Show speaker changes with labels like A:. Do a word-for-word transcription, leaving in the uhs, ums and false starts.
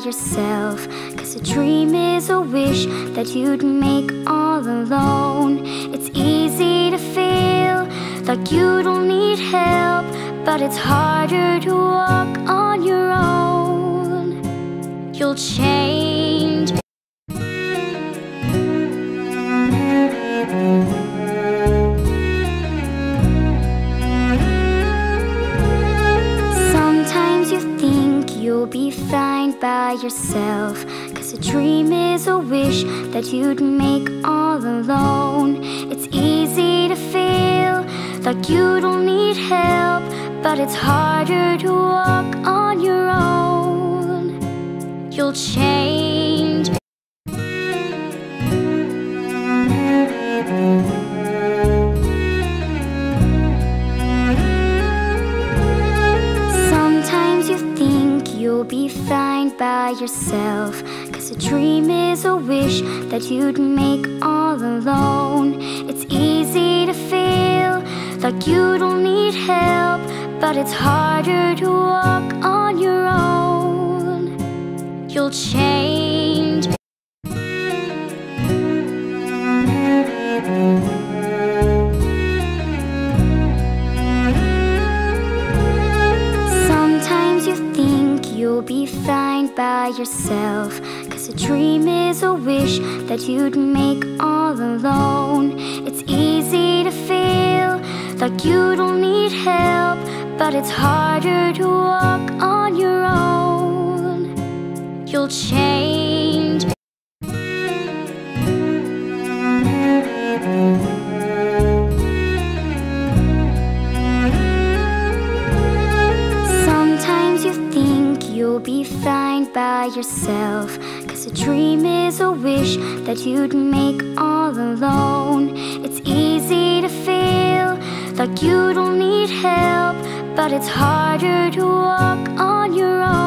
A: yourself. Cause a dream is a wish that you'd make all alone. It's easy to feel like you don't need help, but it's harder to walk on your own. You'll change. Sometimes you think you'll be fine by yourself, cause a dream is a wish that you'd make all alone. It's easy to feel like you don't need help, but it's harder to walk on your own. You'll change. Sometimes you think you'll be fine by yourself, cause a dream is a wish that you'd make all alone. It's easy to feel like you don't need help, but it's harder to walk on your own. You'll change. Sometimes you think you'll be fine by yourself, cause a dream is a wish that you'd make all alone. It's easy to feel like you don't need help, but it's harder to walk on your own. You'll change. Sometimes you think you'll be fine by yourself, cause a dream is a wish that you'd make all alone. It's easy to feel like you don't need help, but it's harder to walk on your own.